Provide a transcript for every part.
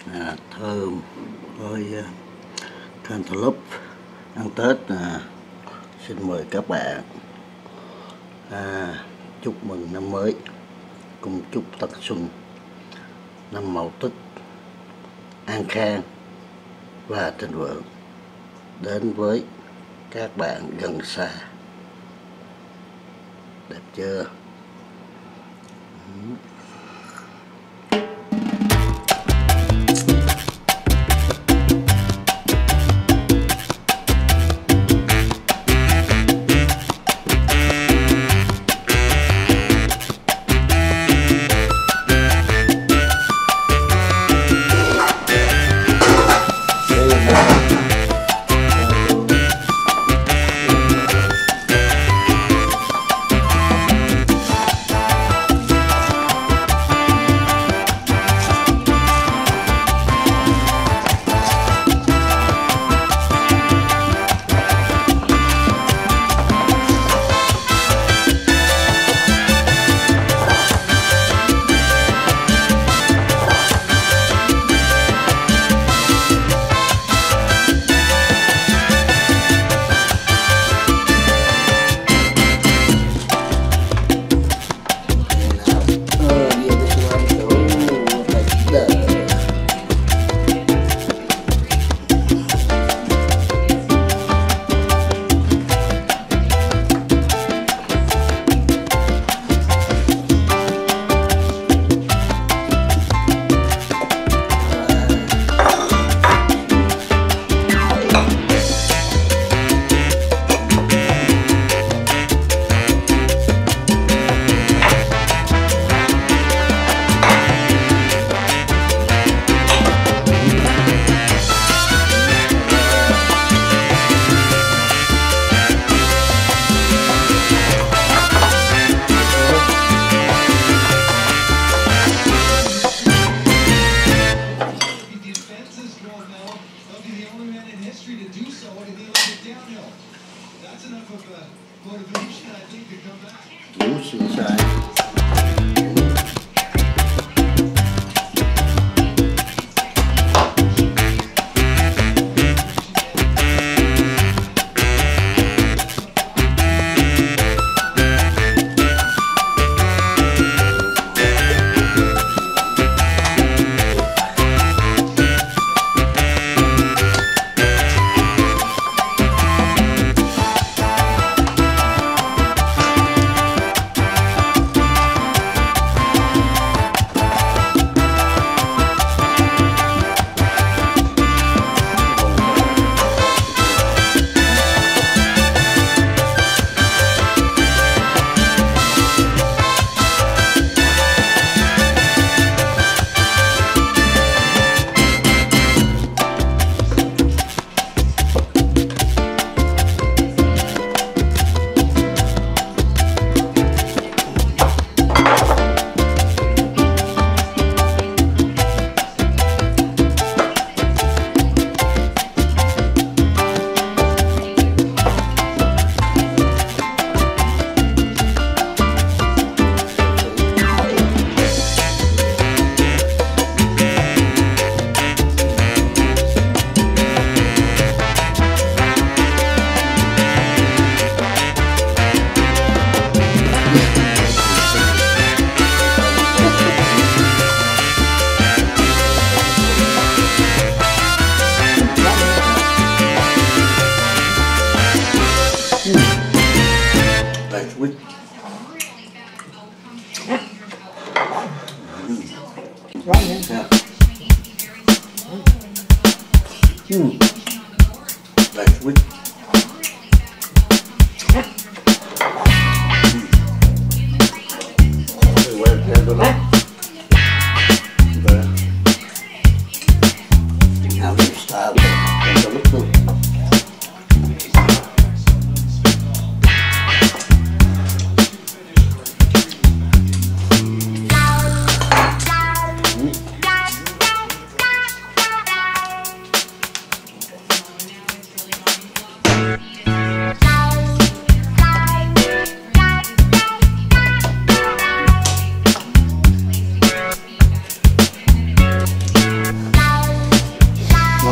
thơm với cantaloupe ăn Tết. Xin mời các bạn chúc mừng năm mới, cùng chúc Tân Xuân năm Mậu Tuất an khang và thịnh vượng đến với các bạn gần xa. Đẹp chưa?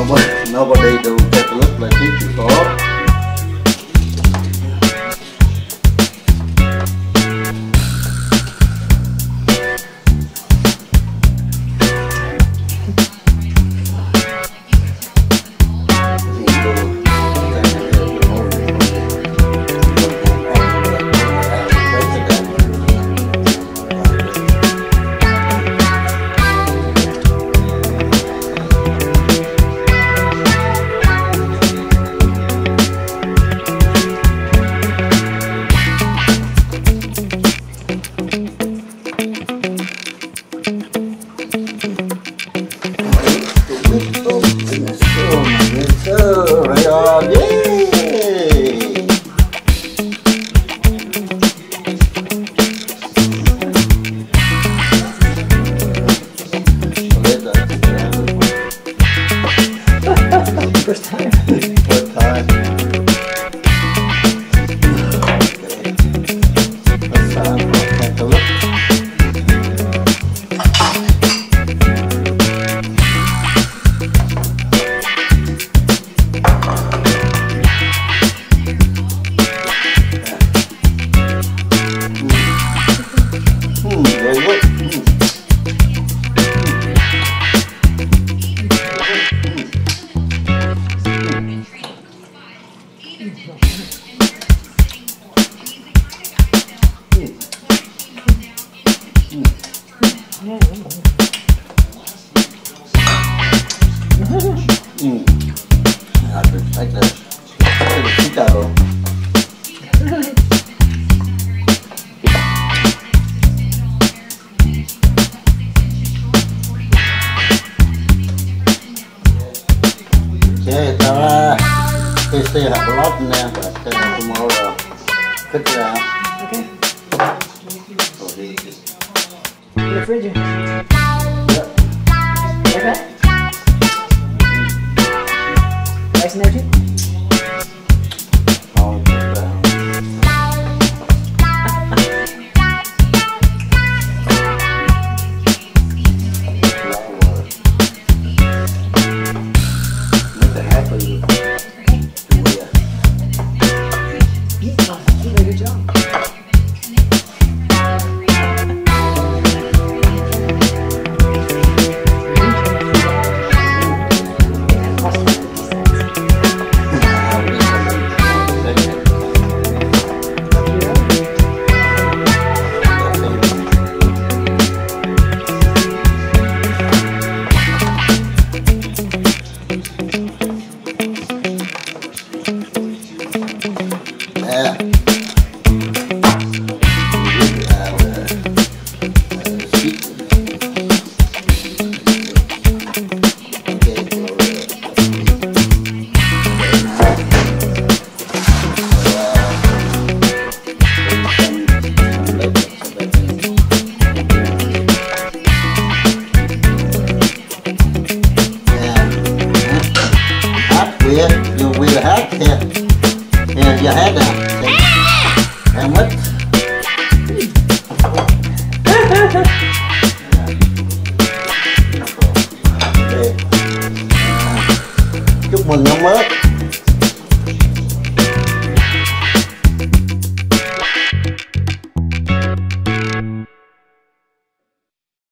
Nobody do take a look like this before. Right on, yay! First time. First time. Okay. First time, I'll take a look. Very good. I just like that. Okay, Tara, they still have a lot in there, but tomorrow, cut it out. Okay. So he just, In the fridge. yep. Like that? Nice and empty? I'll put that. Make it happen. You did a good job. Yeah. You will have here. Here's your head now. And what? Okay. Chúc mừng năm mới.